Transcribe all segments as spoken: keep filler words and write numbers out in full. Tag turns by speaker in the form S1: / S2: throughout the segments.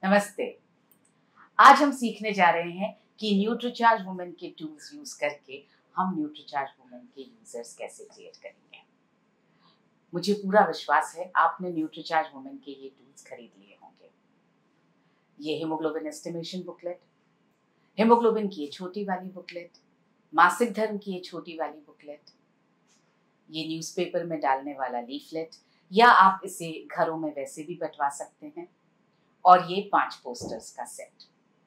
S1: नमस्ते। आज हम सीखने जा रहे हैं कि न्यूट्रीचार्ज वुमेन के टूल्स यूज करके हम न्यूट्रीचार्ज वुमेन के यूजर्स कैसे क्रिएट करेंगे। मुझे पूरा विश्वास है आपने न्यूट्रीचार्ज वुमेन के ये टूल्स खरीद लिए होंगे। ये हीमोग्लोबिन एस्टिमेशन बुकलेट, हीमोग्लोबिन की ये छोटी वाली बुकलेट, मासिक धर्म की ये छोटी वाली बुकलेट, ये न्यूज़पेपर में डालने वाला लीफलेट, या आप इसे घरों में वैसे भी बंटवा सकते हैं, और ये पांच पोस्टर्स का सेट।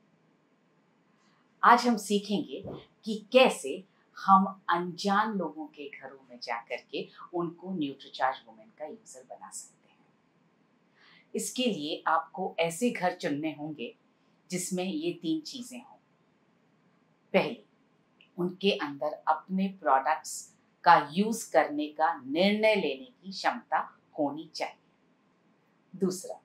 S1: आज हम सीखेंगे कि कैसे हम अनजान लोगों के घरों में जाकर के उनको न्यूट्रीचार्ज वुमेन का यूजर बना सकते हैं। इसके लिए आपको ऐसे घर चुनने होंगे जिसमें ये तीन चीजें हों। पहली, उनके अंदर अपने प्रोडक्ट्स का यूज करने का निर्णय लेने की क्षमता होनी चाहिए। दूसरा,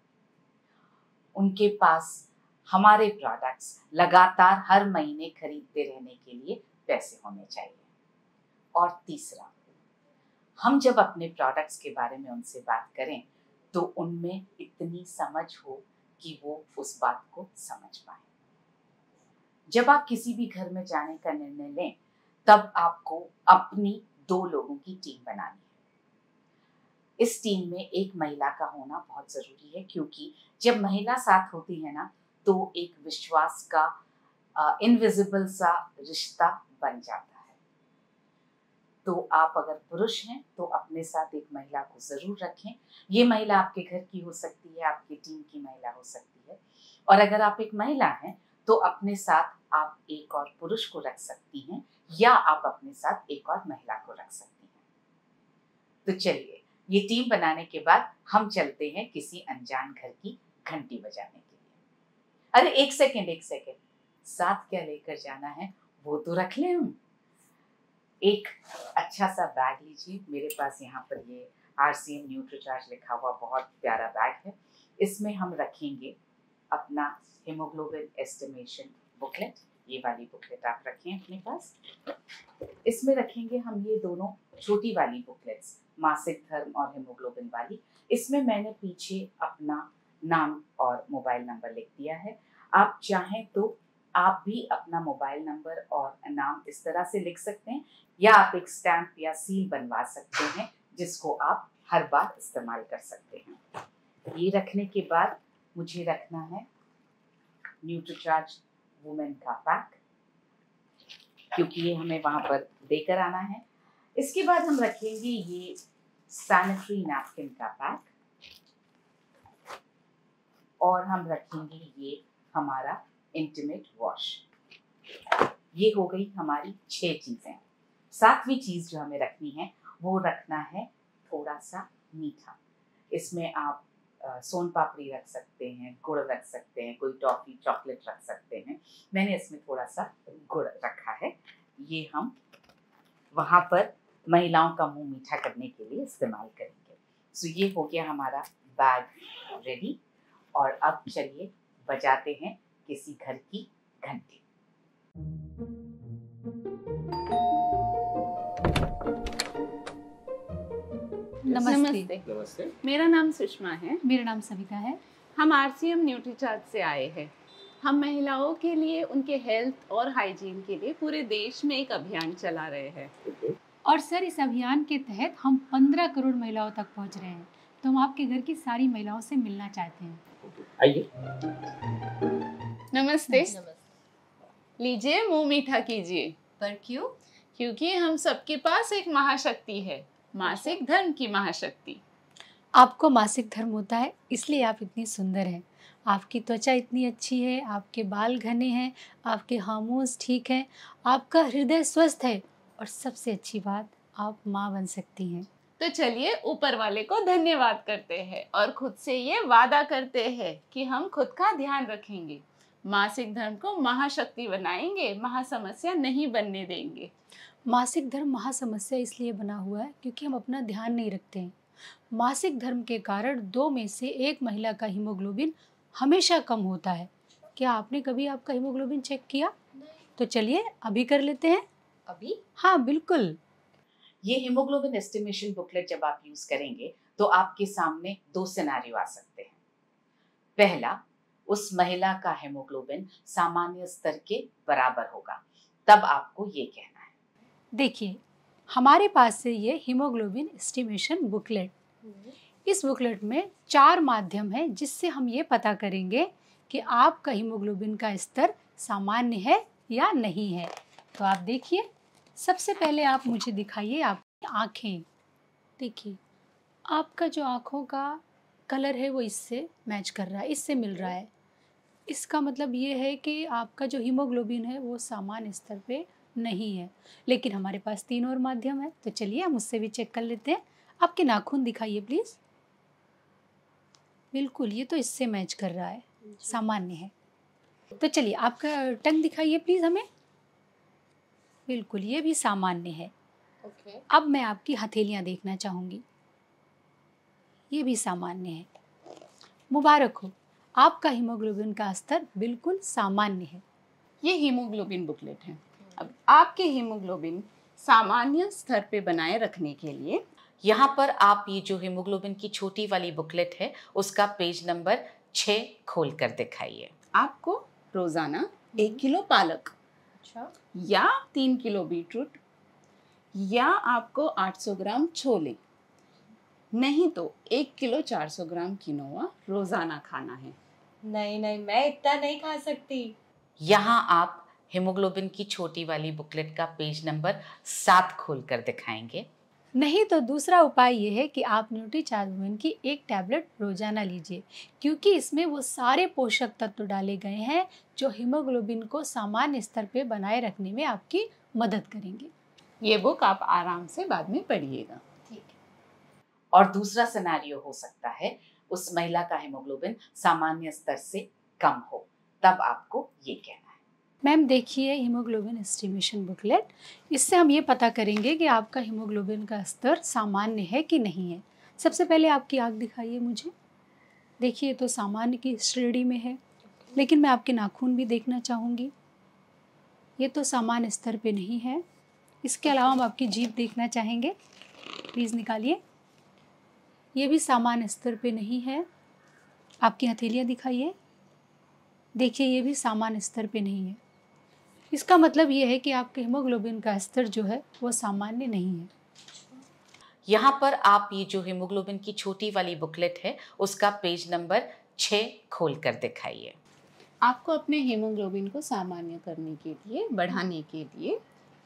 S1: उनके पास हमारे प्रोडक्ट्स लगातार हर महीने खरीदते रहने के लिए पैसे होने चाहिए। और तीसरा, हम जब अपने प्रोडक्ट्स के बारे में उनसे बात करें तो उनमें इतनी समझ हो कि वो उस बात को समझ पाए। जब आप किसी भी घर में जाने का निर्णय लें तब आपको अपनी दो लोगों की टीम बनानी है। इस टीम में एक महिला का होना बहुत जरूरी है, क्योंकि जब महिला साथ होती है ना तो एक विश्वास का इनविजिबल सा रिश्ता बन जाता है। तो आप अगर पुरुष हैं तो अपने साथ एक महिला को जरूर रखें। ये महिला आपके घर की हो सकती है, आपकी टीम की महिला हो सकती है। और अगर आप एक महिला हैं तो अपने साथ आप एक और पुरुष को रख सकती हैं, या आप अपने साथ एक और महिला को रख सकती हैं। तो चलिए, ये टीम बनाने के बाद हम चलते हैं किसी अनजान घर की घंटी बजाने के लिए। अरे एक सेकेंड एक सेकेंड साथ क्या लेकर जाना है वो तो रख ले। हम एक अच्छा सा बैग लीजिए। मेरे पास यहाँ पर ये आरसीएम न्यूट्रीचार्ज लिखा हुआ बहुत प्यारा बैग है। इसमें हम रखेंगे अपना हीमोग्लोबिन एस्टिमेशन बुकलेट। ये वाली बुकलेट आप रखें अपने पास। इसमें रखेंगे हम ये दोनों छोटी वाली बुकलेट्स, मासिक धर्म और हीमोग्लोबिन वाली। इसमें मैंने पीछे अपना नाम और मोबाइल नंबर लिख दिया है। आप चाहें तो आप भी अपना मोबाइल नंबर और नाम इस तरह से लिख सकते हैं, या आप एक स्टैम्प या सील बनवा सकते हैं जिसको आप हर बार इस्तेमाल कर सकते हैं। ये रखने के बाद मुझे रखना है न्यूट्रीचार्ज वुमेन का पैक, क्योंकि ये हमें वहां पर देकर आना है। इसके बाद हम रखेंगे ये सैनिटरी नैपकिन का पैक, और हम रखेंगे ये हमारा इंटीमेट वॉश। ये हो गई हमारी छह चीजें। सातवीं चीज जो हमें रखनी है वो रखना है थोड़ा सा मीठा। इसमें आप सोन पापड़ी रख सकते हैं, गुड़ रख सकते हैं, कोई टॉफी चॉकलेट रख सकते हैं। मैंने इसमें थोड़ा सा गुड़ रखा है। ये हम वहां पर महिलाओं का मुंह मीठा करने के लिए इस्तेमाल करेंगे। सो ये हो गया हमारा बैग रेडी। और अब चलिए बजाते हैं किसी घर की घंटी।
S2: नमस्ते।
S3: नमस्ते।
S4: नमस्ते।
S3: मेरा नाम सुषमा है।
S2: मेरा नाम सविता है।
S3: हम आरसीएम न्यूट्रीचार्ज से आए हैं। हम महिलाओं के लिए उनके हेल्थ और हाइजीन के लिए पूरे देश में एक अभियान चला रहे हैं।
S2: और सर, इस अभियान के तहत हम पंद्रह करोड़ महिलाओं तक पहुंच रहे हैं। तो हम आपके घर की सारी महिलाओं से मिलना चाहते हैं।
S4: आइए।
S3: नमस्ते। लीजिए, मुंह मीठा कीजिए।
S5: पर क्यों?
S3: क्योंकि हम सबके पास एक महाशक्ति है, मासिक धर्म की महाशक्ति।
S2: आपको मासिक धर्म होता है, इसलिए आप इतनी सुंदर हैं। आपकी त्वचा इतनी अच्छी है, आपके बाल घने हैं, आपके हार्मोन्स ठीक हैं, आपका हृदय स्वस्थ है, और सबसे अच्छी बात, आप माँ बन सकती हैं।
S3: तो चलिए ऊपर वाले को धन्यवाद करते हैं और खुद से ये वादा करते हैं कि हम खुद का ध्यान रखेंगे, मासिक धर्म को महाशक्ति बनाएंगे, महासमस्या नहीं बनने देंगे।
S2: मासिक धर्म महासमस्या इसलिए बना हुआ है क्योंकि हम अपना ध्यान नहीं रखते हैं। मासिक धर्म के कारण दो में से एक महिला का हीमोग्लोबिन हमेशा कम होता है। क्या आपने कभी आपका हीमोग्लोबिन चेक किया? तो चलिए अभी कर लेते हैं।
S5: अभी?
S2: हाँ बिल्कुल।
S1: ये हीमोग्लोबिन एस्टिमेशन बुकलेट जब आप यूज करेंगे तो आपके सामने दो सिनेरियो आ सकते हैं। पहला, उस महिला का हेमोग्लोबिन सामान्य स्तर के बराबर होगा, तब आपको ये कहना है।
S2: देखिए, हमारे पास से ये हीमोग्लोबिन एस्टिमेशन बुकलेट, इस बुकलेट में चार माध्यम हैं जिससे हम ये पता करेंगे कि आपका हीमोग्लोबिन का स्तर सामान्य है या नहीं है। तो आप देखिए, सबसे पहले आप मुझे दिखाइए आपकी आँखें। देखिए, आपका जो आँखों का कलर है वो इससे मैच कर रहा है, इससे मिल रहा है। इसका मतलब ये है कि आपका जो हीमोग्लोबिन है वो सामान्य स्तर पे नहीं है। लेकिन हमारे पास तीन और माध्यम है, तो चलिए हम उससे भी चेक कर लेते हैं। आपके नाखून दिखाइए प्लीज़। बिल्कुल, ये तो इससे मैच कर रहा है, सामान्य है। तो चलिए आपका टंग दिखाइए प्लीज़ हमें। बिल्कुल, ये भी सामान्य है।
S3: ओके।
S2: अब मैं आपकी हथेलियाँ देखना चाहूँगी, ये भी सामान्य है। मुबारक हो, आपका हीमोग्लोबिन का स्तर बिल्कुल सामान्य है।
S3: ये हीमोग्लोबिन बुकलेट है। अब आपके हीमोग्लोबिन सामान्य स्तर पे बनाए रखने के लिए
S1: यहाँ पर आप ये जो हीमोग्लोबिन की छोटी वाली बुकलेट है उसका पेज नंबर छः खोल कर दिखाइए।
S3: आपको रोजाना एक किलो पालक
S2: अच्छा,
S3: या तीन किलो बीटरूट या आपको आठ सौ ग्राम छोले, नहीं तो एक किलो चार सौ ग्राम किनोआ रोजाना खाना है।
S4: नहीं नहीं, मैं इतना नहीं खा सकती।
S1: यहाँ आप हेमोग्लोबिन की छोटी वाली बुकलेट का पेज नंबर सात खोल कर दिखाएंगे।
S2: नहीं तो दूसरा उपाय ये है कि आप न्यूट्रीचार्ज वुमेन की एक टैबलेट रोजाना लीजिए, क्योंकि इसमें वो सारे पोषक तत्व डाले गए हैं जो हीमोग्लोबिन को सामान्य स्तर पे बनाए रखने में आपकी मदद करेंगे।
S3: ये बुक आप आराम से बाद में पढ़िएगा।
S4: ठीक है।
S1: और दूसरा सिनेरियो हो सकता है उस महिला का हेमोग्लोबिन सामान्य स्तर से कम हो, तब आपको ये कहना है।
S2: मैम देखिए, हीमोग्लोबिन एस्टिमेशन बुकलेट, इससे हम ये पता करेंगे कि आपका हीमोग्लोबिन का स्तर सामान्य है कि नहीं है। सबसे पहले आपकी आँख दिखाइए मुझे। देखिए, तो सामान्य की श्रेणी में है, लेकिन मैं आपके नाखून भी देखना चाहूँगी। ये तो सामान्य स्तर पे नहीं है। इसके अलावा हम आपकी जीभ देखना चाहेंगे, प्लीज़ निकालिए। ये भी सामान्य स्तर पे नहीं है। आपकी हथेलियाँ दिखाइए। देखिए, ये भी सामान्य स्तर पे नहीं है। इसका मतलब ये है कि आपके हीमोग्लोबिन का स्तर जो है वो सामान्य नहीं है।
S1: यहाँ पर आप ये जो हेमोग्लोबिन की छोटी वाली बुकलेट है उसका पेज नंबर छः खोल कर दिखाइए।
S3: आपको अपने हीमोग्लोबिन को सामान्य करने के लिए, बढ़ाने के लिए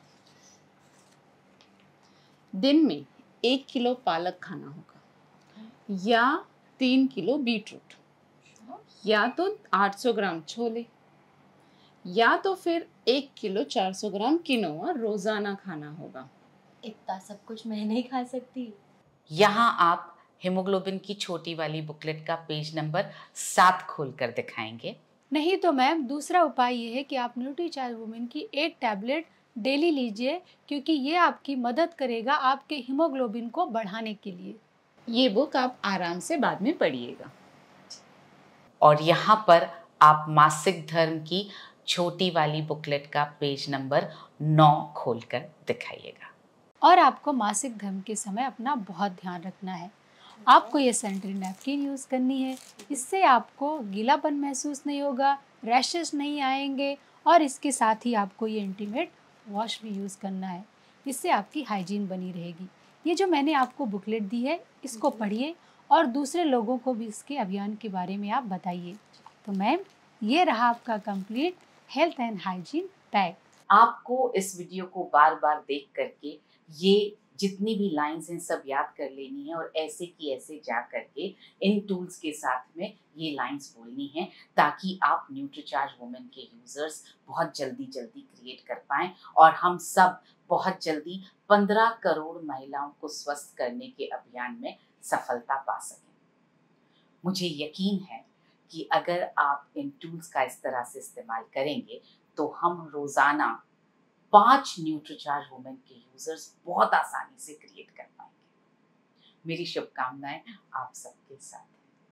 S3: दिन में एक किलो पालक खाना होगा या तीन किलो बीटरूट या तो आठ सौ ग्राम छोले या तो फिर एक किलो चार सौ ग्राम किनोआ रोजाना खाना होगा।
S4: इतना सब कुछ मैं नहीं खा सकती।
S1: यहाँ आप हेमोग्लोबिन की छोटी वाली बुकलेट का पेज नंबर सात खोल कर दिखाएंगे।
S2: नहीं तो मैम, दूसरा उपाय ये है कि आप न्यूट्रीचार्ज वुमेन की एक टैबलेट डेली लीजिए, क्योंकि ये आपकी मदद करेगा आपके हीमोग्लोबिन को बढ़ाने के लिए।
S3: ये बुक आप आराम से बाद में पढ़िएगा।
S1: और यहाँ पर आप मासिक धर्म की छोटी वाली बुकलेट का पेज नंबर नौ खोल कर दिखाइएगा।
S2: और आपको मासिक धर्म के समय अपना बहुत ध्यान रखना है। आपको ये सैनिटरी नैपकिन यूज़ करनी है, इससे आपको गीलापन महसूस नहीं होगा, रैशेस नहीं आएंगे, और इसके साथ ही आपको ये इंटीमेट वॉश भी यूज़ करना है, इससे आपकी हाइजीन बनी रहेगी। ये जो मैंने आपको बुकलेट दी है इसको पढ़िए और दूसरे लोगों को भी इसके अभियान के बारे में आप बताइए। तो मैम, ये रहा आपका complete health and hygiene pack.
S1: आपको इस वीडियो को बार बार देख करके ये जितनी भी लाइंस हैं सब याद कर लेनी है और ऐसे की ऐसे जा करके इन टूल्स के साथ में ये लाइंस बोलनी है, ताकि आप न्यूट्रीचार्ज वुमेन के यूजर्स बहुत जल्दी जल्दी क्रिएट कर पाएं और हम सब बहुत जल्दी पंद्रह करोड़ महिलाओं को स्वस्थ करने के अभियान में सफलता पा सकें। मुझे यकीन है कि अगर आप इन टूल्स का इस तरह से इस्तेमाल करेंगे तो हम रोज़ाना पांच न्यूट्रीचार्ज वुमेन के यूजर्स बहुत आसानी से क्रिएट कर पाएंगे। मेरी शुभकामनाएं आप सबके साथ।